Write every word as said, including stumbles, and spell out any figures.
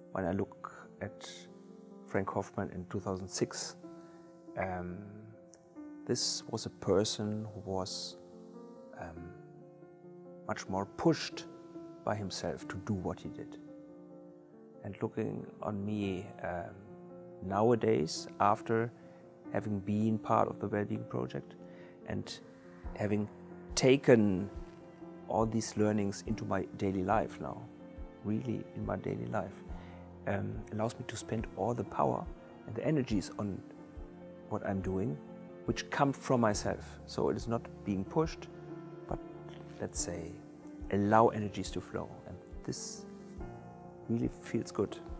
when I look at Frank Hoffman in two thousand six, um, this was a person who was um, much more pushed by himself to do what he did. And looking on me um, nowadays, after having been part of the Wellbeing project and having taken all these learnings into my daily life now, really in my daily life, um, allows me to spend all the power and the energies on what I'm doing, which come from myself. So it is not being pushed, but let's say, allow energies to flow. And this really feels good.